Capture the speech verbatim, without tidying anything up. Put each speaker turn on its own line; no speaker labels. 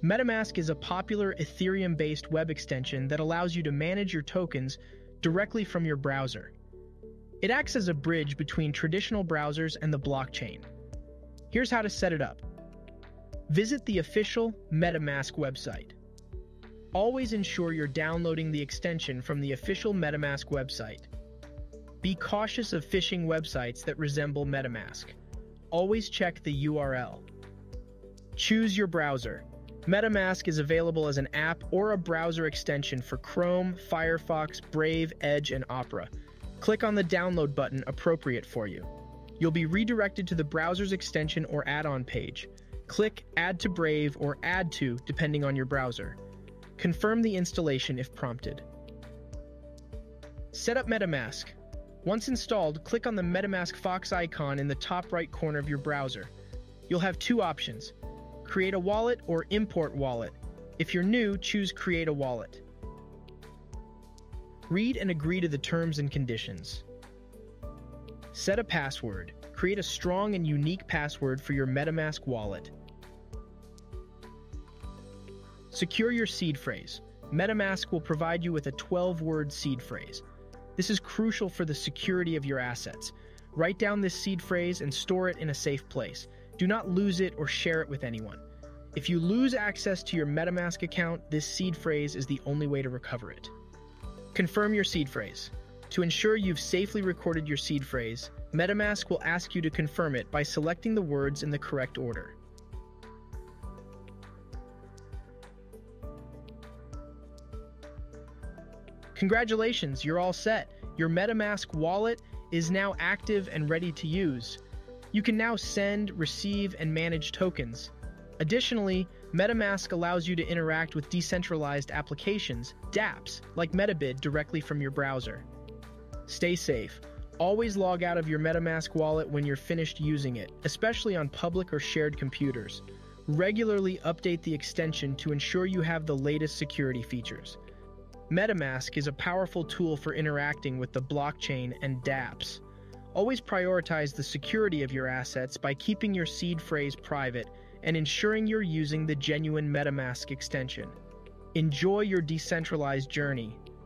MetaMask is a popular Ethereum-based web extension that allows you to manage your tokens directly from your browser. It acts as a bridge between traditional browsers and the blockchain. Here's how to set it up. Visit the official MetaMask website. Always ensure you're downloading the extension from the official MetaMask website. Be cautious of phishing websites that resemble MetaMask. Always check the U R L. Choose your browser. MetaMask is available as an app or a browser extension for Chrome, Firefox, Brave, Edge, and Opera. Click on the download button appropriate for you. You'll be redirected to the browser's extension or add-on page. Click Add to Brave or Add to, depending on your browser. Confirm the installation if prompted. Set up MetaMask. Once installed, click on the MetaMask Fox icon in the top right corner of your browser. You'll have two options: create a wallet or import wallet. If you're new, choose create a wallet. Read and agree to the terms and conditions. Set a password. Create a strong and unique password for your MetaMask wallet. Secure your seed phrase. MetaMask will provide you with a twelve-word seed phrase. This is crucial for the security of your assets. Write down this seed phrase and store it in a safe place. Do not lose it or share it with anyone. If you lose access to your MetaMask account, this seed phrase is the only way to recover it. Confirm your seed phrase. To ensure you've safely recorded your seed phrase, MetaMask will ask you to confirm it by selecting the words in the correct order. Congratulations, you're all set. Your MetaMask wallet is now active and ready to use. You can now send, receive, and manage tokens. Additionally, MetaMask allows you to interact with decentralized applications, DApps, like MetaBid directly from your browser. Stay safe. Always log out of your MetaMask wallet when you're finished using it, especially on public or shared computers. Regularly update the extension to ensure you have the latest security features. MetaMask is a powerful tool for interacting with the blockchain and DApps. Always prioritize the security of your assets by keeping your seed phrase private and ensuring you're using the genuine MetaMask extension. Enjoy your decentralized journey.